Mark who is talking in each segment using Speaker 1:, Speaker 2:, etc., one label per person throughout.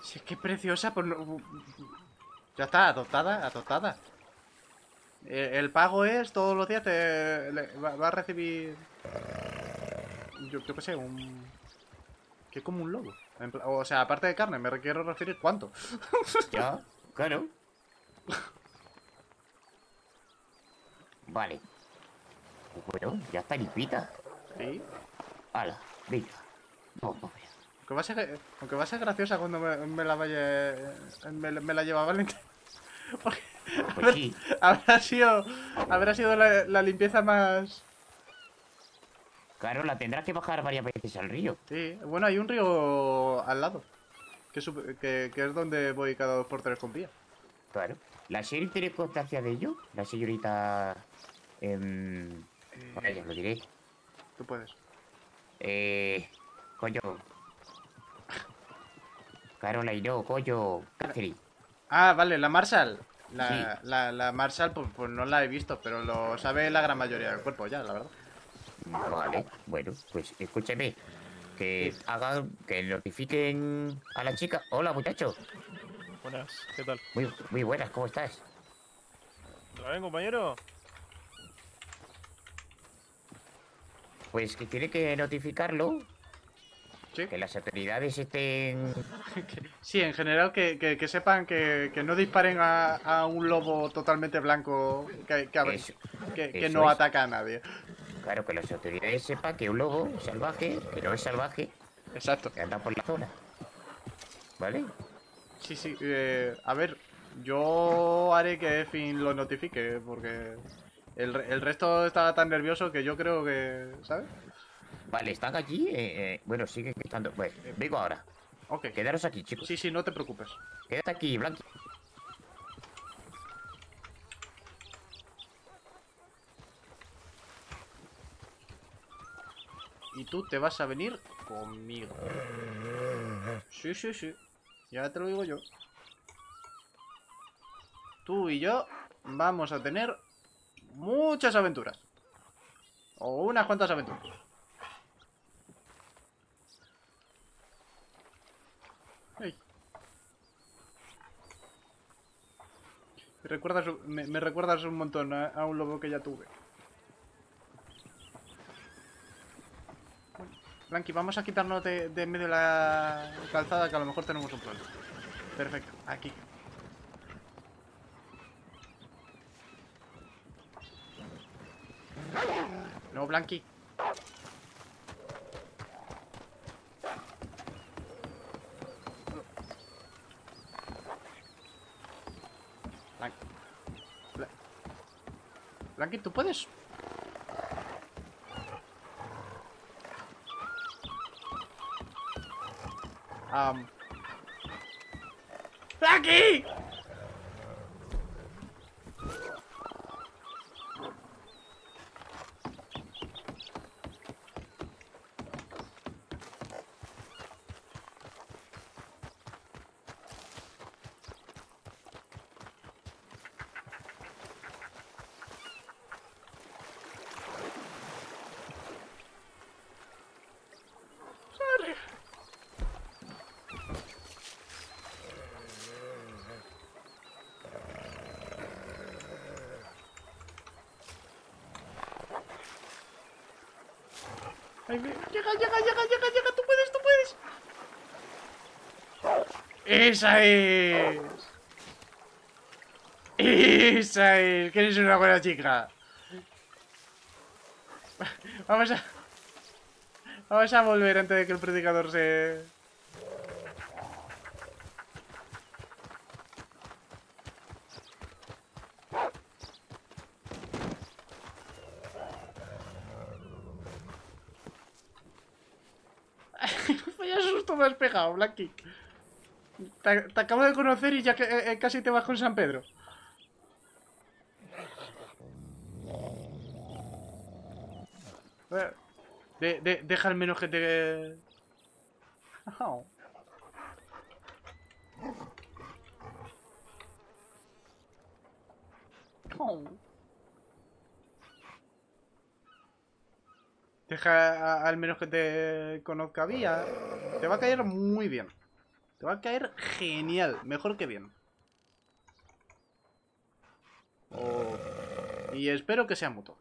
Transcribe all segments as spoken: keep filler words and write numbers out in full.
Speaker 1: Sí, qué preciosa, pues no... Ya está, adoptada, adoptada. El, el pago es todos los días te le- va, va a recibir. Yo, yo qué sé, un. Que como un lobo. En pla- O sea, aparte de carne, me quiero referir cuánto.
Speaker 2: Ya, claro. Vale. Bueno, ya está limpita.
Speaker 1: Sí.
Speaker 2: Hala, venga. Vamos a ver.
Speaker 1: Aunque va a ser, aunque va a ser graciosa cuando me, me la vaya. Me, me la lleva Valentín. Porque
Speaker 2: Pues
Speaker 1: habrá,
Speaker 2: sí.
Speaker 1: habrá sido. Habrá sido la, la limpieza más.
Speaker 2: Claro, la tendrás que bajar varias veces al río.
Speaker 1: Sí. Bueno, hay un río al lado. Que, es sup- que, que es donde voy cada dos por tres con Pía.
Speaker 2: Claro. ¿La sheriff tiene constancia de ello? La señorita... em,
Speaker 1: Eh,
Speaker 2: vaya, lo diré.
Speaker 1: tú puedes.
Speaker 2: Eh... Coño. Caroline, no, coño. Catherine.
Speaker 1: Ah, vale, la Marshall.
Speaker 2: Sí.
Speaker 1: La, la, la Marshall, pues, pues no la he visto, pero lo sabe la gran mayoría del cuerpo ya, la verdad.
Speaker 2: Vale. Bueno, pues escúcheme.
Speaker 1: Sí.
Speaker 2: Que hagan... Que notifiquen a la chica. Hola, muchacho.
Speaker 3: Buenas, ¿qué tal?
Speaker 2: Muy, muy buenas, ¿cómo estás?
Speaker 3: ¿Todo bien, compañero?
Speaker 2: Pues que tiene que notificarlo.
Speaker 1: Sí.
Speaker 2: Que las autoridades estén...
Speaker 1: Sí, en general que, que, que sepan que, que no disparen a, a un lobo totalmente blanco que, que,
Speaker 2: Eso,
Speaker 1: que, que
Speaker 2: eso
Speaker 1: no
Speaker 2: es.
Speaker 1: ataca a nadie.
Speaker 2: Claro, que las autoridades sepan que un lobo salvaje, que no es salvaje,
Speaker 1: Exacto.
Speaker 2: que anda por la zona. ¿Vale?
Speaker 1: Sí, sí. Eh, a ver, yo haré que Effin lo notifique, porque el, re- el resto está tan nervioso que yo creo que, ¿sabes?
Speaker 2: Vale, están aquí. Eh, eh, bueno, sigue estando. Bueno,
Speaker 1: Eh,
Speaker 2: vengo ahora.
Speaker 1: ok.
Speaker 2: Quedaros aquí,
Speaker 1: Sí,
Speaker 2: chicos.
Speaker 1: sí, no te preocupes.
Speaker 2: Quédate aquí, Blanqui.
Speaker 1: Y tú te vas a venir conmigo. Sí, sí, sí. Ya te lo digo yo. Tú y yo vamos a tener muchas aventuras. O unas cuantas aventuras. Ey. Me recuerdas, me, me recuerdas un montón a, a un lobo que ya tuve. Blanqui, vamos a quitarnos de, de en medio de la calzada que a lo mejor tenemos un problema. Perfecto, aquí. No, Blanqui. Blan- Bla- Blanqui, ¿tú puedes? Um... ¡Blanqui! Ay, me- llega, llega, llega, llega, llega, tú puedes, tú puedes. ¡Esa es! ¡Esa es! Que eres una buena chica. Vamos a... Vamos a volver antes de que el predicador se... Vaya susto me has pegado, Blacky. Te, te acabo de conocer y ya que, eh, eh, casi te vas con San Pedro. Eh, De, de, deja al menos que te... Oh. Oh. Deja a- al menos que te conozca Vía. Te va a caer muy bien. Te va a caer genial. Mejor que bien. Oh. Y espero que sea mutuo.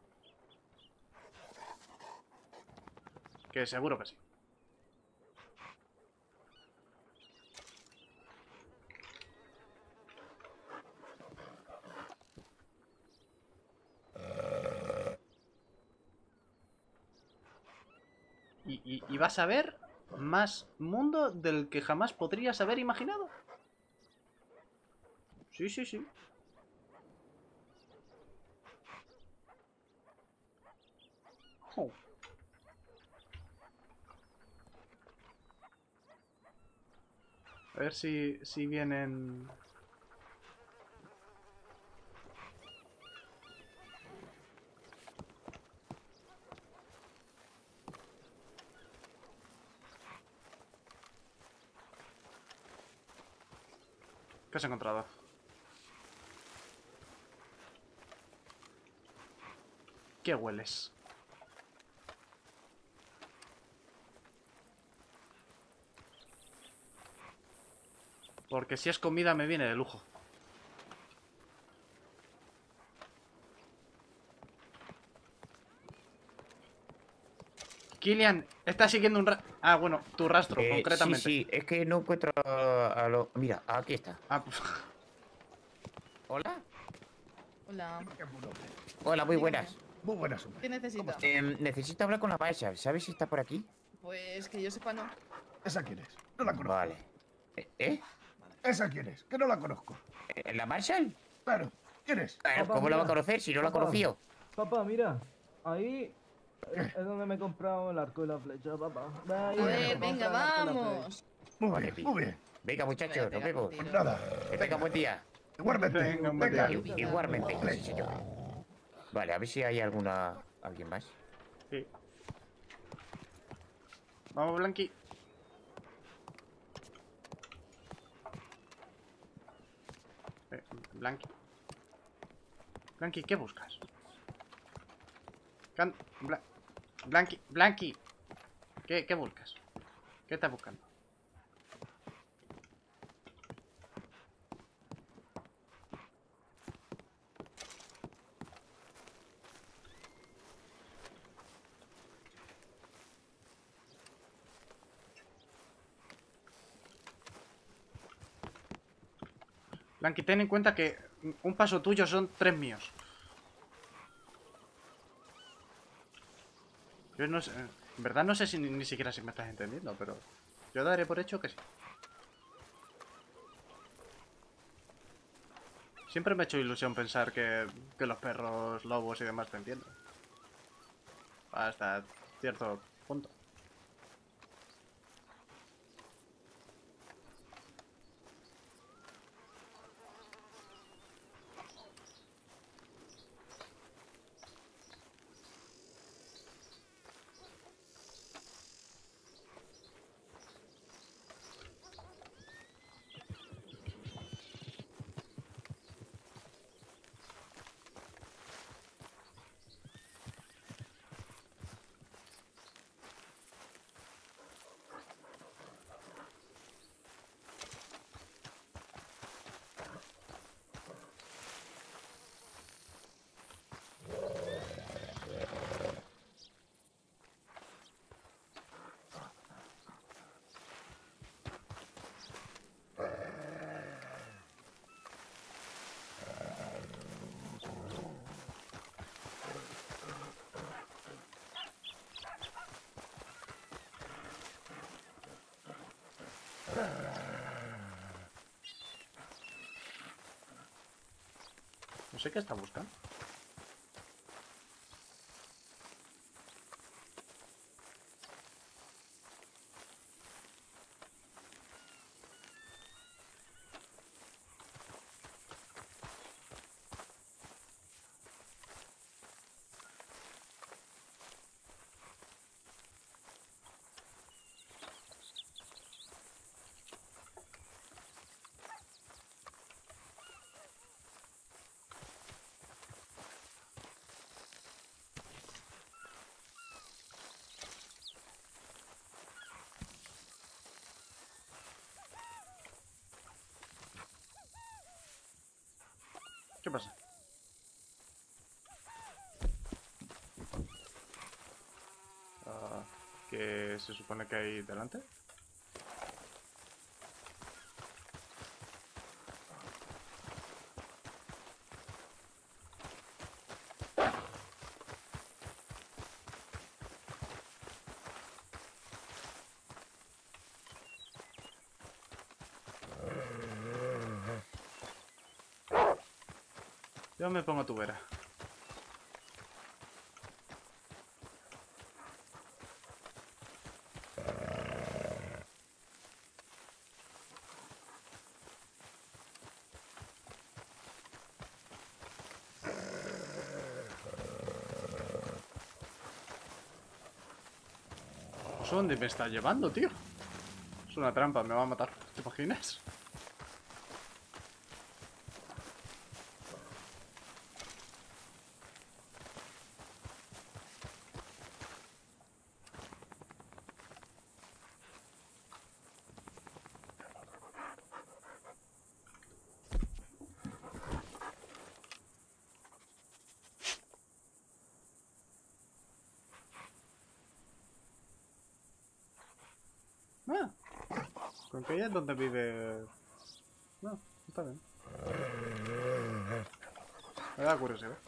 Speaker 1: Que seguro que sí. Y, y, y vas a ver más mundo del que jamás podrías haber imaginado. Sí, sí, sí. Oh. A ver si, si vienen... ¿Qué has encontrado? ¿Qué hueles? Porque si es comida me viene de lujo. Kilian, está siguiendo un ra... Ah, bueno, tu rastro,
Speaker 2: Eh, sí,
Speaker 1: concretamente.
Speaker 2: sí, es que no encuentro a, a lo... Mira, aquí está.
Speaker 1: Ah, pues...
Speaker 2: Hola.
Speaker 4: Hola.
Speaker 2: Hola, muy
Speaker 4: Dígame.
Speaker 2: buenas.
Speaker 5: Muy buenas, hombre.
Speaker 4: ¿Qué necesita?
Speaker 2: Em, necesito hablar con la Marshall. ¿Sabes si está por aquí?
Speaker 4: Pues que yo sepa no.
Speaker 5: ¿Esa quién es? No la conozco.
Speaker 2: Vale. ¿Eh? ¿Eh?
Speaker 5: ¿Esa quién es? Que no la conozco.
Speaker 2: ¿Eh, ¿La Marshall?
Speaker 5: Claro. ¿Quién es?
Speaker 2: Claro,
Speaker 6: Papá,
Speaker 2: ¿cómo la va a
Speaker 6: mira.
Speaker 2: conocer si no la
Speaker 6: Papá.
Speaker 2: conoció?
Speaker 6: Papá, mira. Ahí es es donde me he comprado el arco y la flecha, papá. Ve ahí,
Speaker 4: A
Speaker 6: me he
Speaker 4: ver,
Speaker 6: comprado
Speaker 4: venga,
Speaker 6: el arco y la
Speaker 4: vamos.
Speaker 5: Muy
Speaker 2: Vale,
Speaker 5: bien, muy bien.
Speaker 2: Venga, muchachos,
Speaker 4: Voy a
Speaker 2: nos
Speaker 4: pegar
Speaker 2: vemos.
Speaker 4: un tiro.
Speaker 5: Nada.
Speaker 2: Que tengan buen día.
Speaker 5: Igualmente.
Speaker 1: Venga, un buen
Speaker 5: Venga.
Speaker 1: día.
Speaker 2: I- Igualmente, sí, señor. Vale, a ver si hay alguna... ¿Alguien más?
Speaker 1: Sí. Vamos, Blanqui. Eh, Blanqui. Blanqui, ¿qué buscas? Can... Bla... Blanqui, Blanqui. ¿Qué, ¿Qué buscas? ¿Qué estás buscando? Blanqui, ten en cuenta que un paso tuyo son tres míos. Yo no sé, en verdad no sé si ni, ni siquiera si me estás entendiendo, pero yo daré por hecho que sí. Siempre me ha hecho ilusión pensar que, que los perros, lobos y demás te entienden. Hasta cierto punto. No sé qué está buscando. ¿Qué pasa? Ah, ¿qué se supone que hay delante? Yo me pongo tu vera. ¿Eso dónde me está llevando, tío? Es una trampa, me va a matar. ¿Te imaginas? Ah, con que ella es donde vive. No, está bien. Me da curiosidad.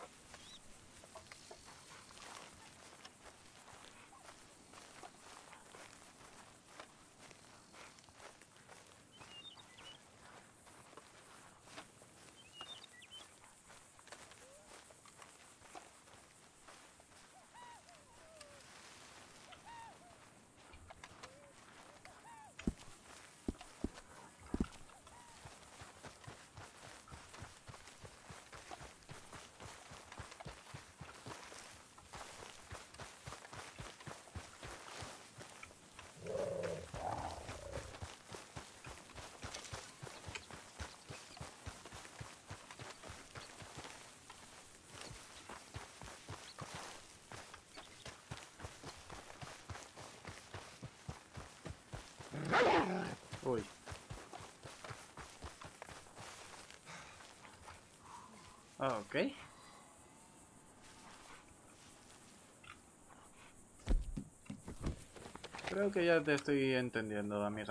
Speaker 1: Uy. Ah, ok. Creo que ya te estoy entendiendo, amiga.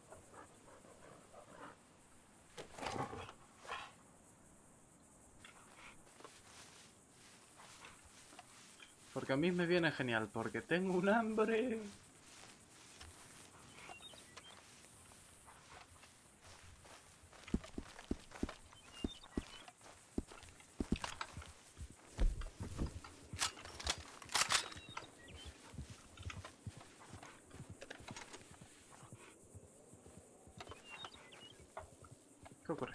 Speaker 1: Porque a mí me viene genial, porque tengo un hambre. ¿Qué ocurre?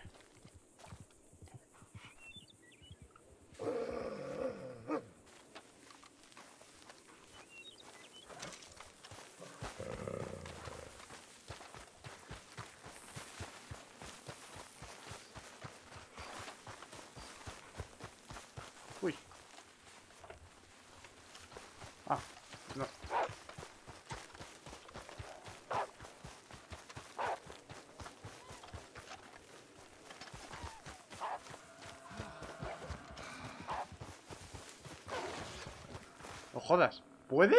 Speaker 1: Uy. Ah, no. No jodas. ¿Puede?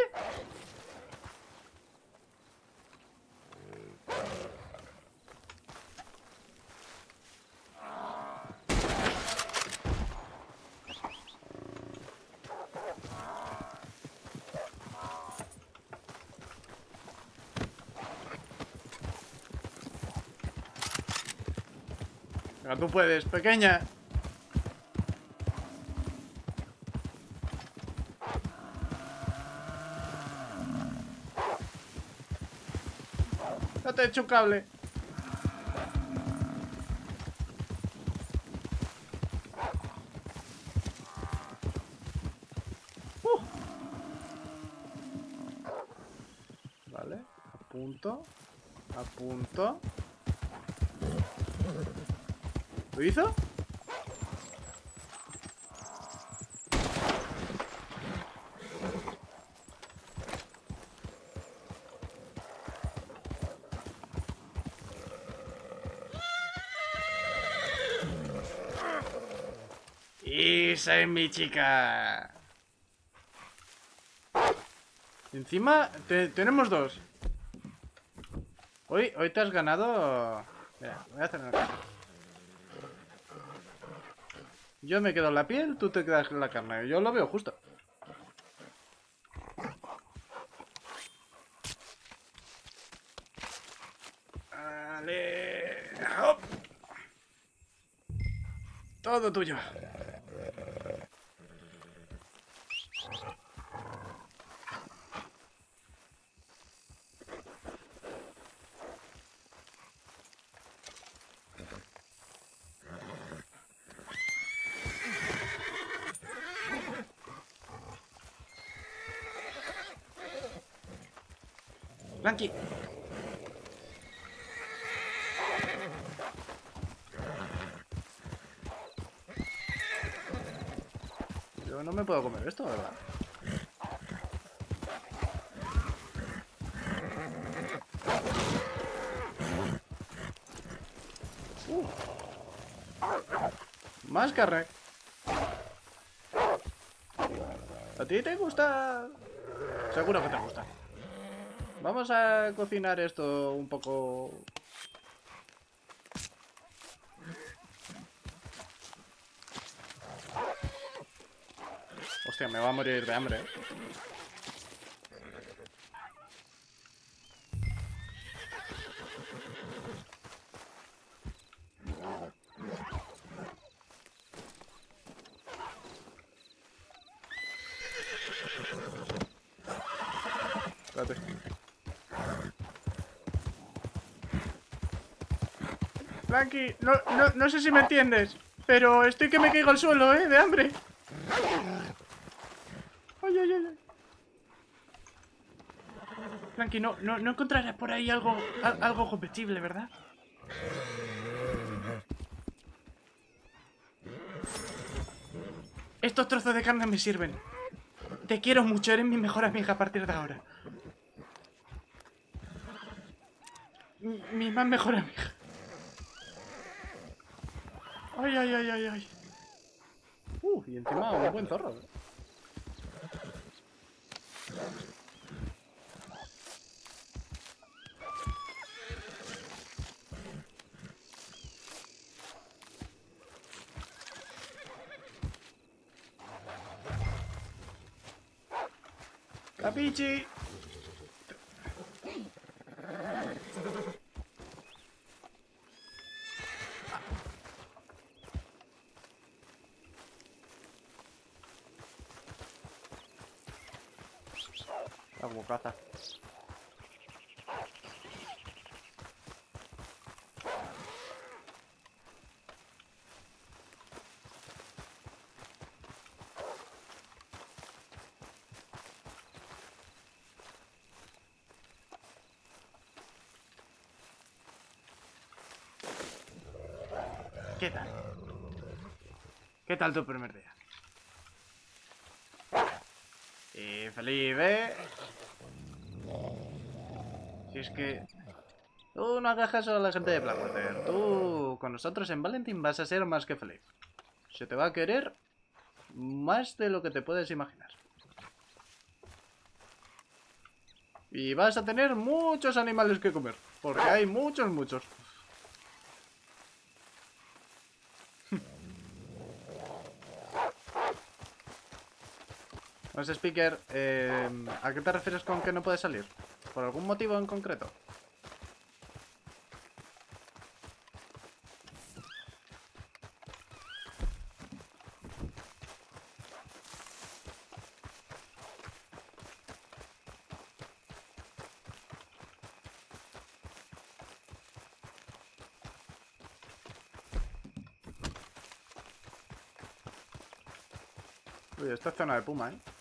Speaker 1: Venga, tú puedes, pequeña. Ya te he hecho un cable. Uh. Vale, apunto. Apunto. ¿Lo hizo? ¡Esa es mi chica! Encima, te- tenemos dos. Hoy, hoy te has ganado... Mira, voy a hacer una cosa. Yo me quedo en la piel, tú te quedas en la carne. Yo lo veo justo. Vale. ¡Hop! Todo tuyo. Blanqui. Yo no me puedo comer esto, ¿verdad? Uh. Más carne. ¿A ti te gusta? Seguro que te gusta. Vamos a cocinar esto un poco... Hostia, me va a morir de hambre, ¿eh? Espérate. Blanqui, no, no, no sé si me entiendes, pero estoy que me caigo al suelo, ¿eh? De hambre. Ay, ay, ay. Blanqui, no, no, no encontrarás por ahí algo, al- algo compatible, ¿verdad? Estos trozos de carne me sirven. Te quiero mucho, eres mi mejor amiga a partir de ahora. Mi, mi más mejor amiga. Ay, ay, ay, ay, ay. Uh, y encima un buen zorro. ¿Eh? ¡Capichi! La bocaza. ¿Qué tal? ¿Qué tal tu primer día? Y feliz, ¿eh? Si es que... Tú no hagas caso a la gente de Blackwater. Tú, con nosotros en Valentín, vas a ser más que feliz. Se te va a querer más de lo que te puedes imaginar. Y vas a tener muchos animales que comer. Porque hay muchos, muchos. No sé, Speaker, eh, ¿a qué te refieres con que no puedes salir? ¿Por algún motivo en concreto? Uy, esta es zona de puma, ¿eh?